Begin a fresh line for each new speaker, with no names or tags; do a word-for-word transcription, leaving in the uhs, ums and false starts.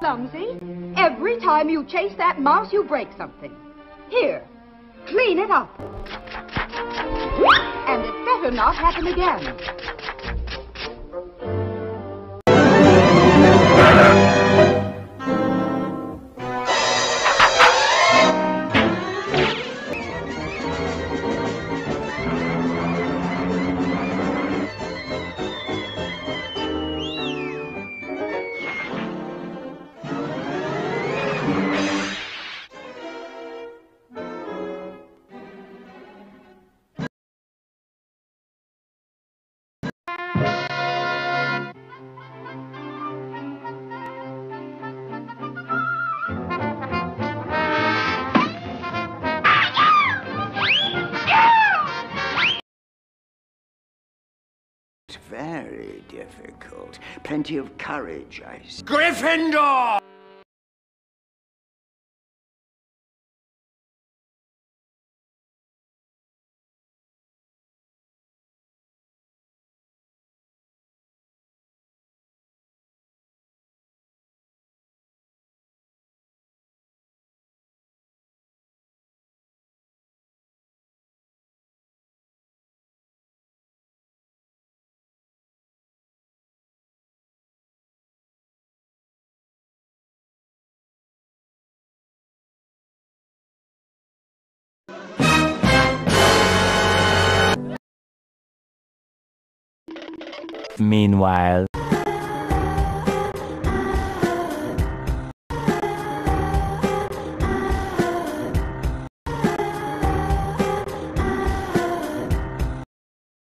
Clumsy. Every time you chase that mouse, you break something. Here, clean it up. And it better not happen again.
Very difficult. Plenty of courage, I see.
Gryffindor!
Meanwhile...